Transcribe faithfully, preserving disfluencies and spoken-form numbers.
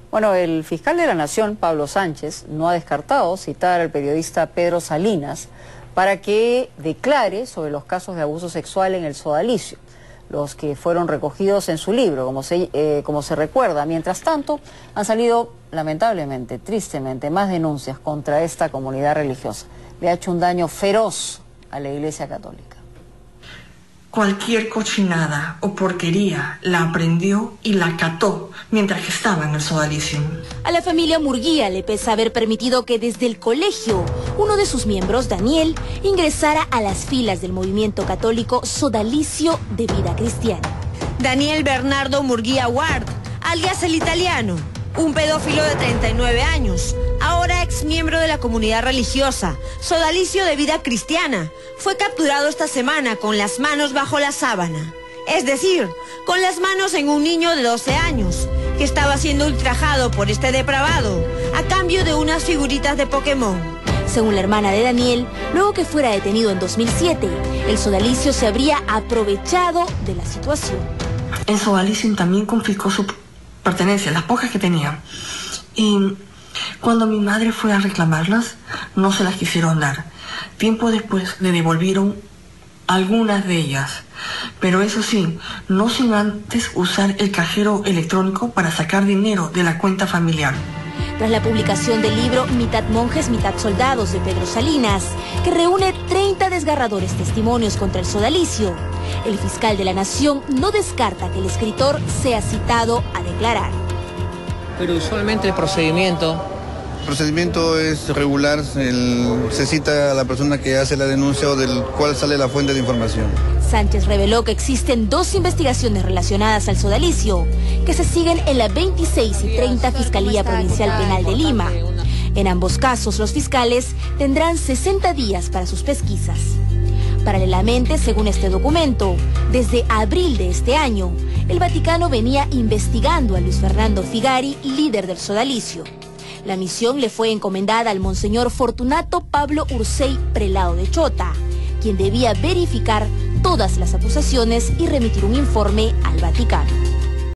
Bueno, el fiscal de la Nación, Pablo Sánchez, no ha descartado citar al periodista Pedro Salinas para que declare sobre los casos de abuso sexual en el sodalicio, los que fueron recogidos en su libro, como se, eh, como se recuerda. Mientras tanto, han salido, lamentablemente, tristemente, más denuncias contra esta comunidad religiosa. Le ha hecho un daño feroz a la Iglesia Católica. Cualquier cochinada o porquería la aprendió y la cató mientras que estaba en el sodalicio. A la familia Murguía le pesa haber permitido que desde el colegio uno de sus miembros, Daniel, ingresara a las filas del movimiento católico Sodalicio de Vida Cristiana. Daniel Bernardo Murguía Ward, alias el italiano, un pedófilo de treinta y nueve años, ahora ex miembro de la comunidad religiosa Sodalicio de Vida Cristiana, fue capturado esta semana con las manos bajo la sábana, es decir, con las manos en un niño de doce años, que estaba siendo ultrajado por este depravado a cambio de unas figuritas de Pokémon. Según la hermana de Daniel, luego que fuera detenido en dos mil siete, el sodalicio se habría aprovechado de la situación. El sodalicio también confiscó su pertenencias, las pocas que tenía. Y cuando mi madre fue a reclamarlas, no se las quisieron dar. Tiempo después le devolvieron algunas de ellas, pero eso sí, no sin antes usar el cajero electrónico para sacar dinero de la cuenta familiar. Tras la publicación del libro Mitad monjes, mitad soldados de Pedro Salinas, que reúne treinta desgarradores testimonios contra el sodalicio, el fiscal de la Nación no descarta que el escritor sea citado a declarar. Pero usualmente el procedimiento... El procedimiento es regular, el, se cita a la persona que hace la denuncia o del cual sale la fuente de información. Sánchez reveló que existen dos investigaciones relacionadas al sodalicio, que se siguen en la veintiséis y treinta Fiscalía Provincial Penal de Lima. En ambos casos, los fiscales tendrán sesenta días para sus pesquisas. Paralelamente, según este documento, desde abril de este año, el Vaticano venía investigando a Luis Fernando Figari, líder del sodalicio. La misión le fue encomendada al monseñor Fortunato Pablo Ursey, prelado de Chota, quien debía verificar todas las acusaciones y remitir un informe al Vaticano.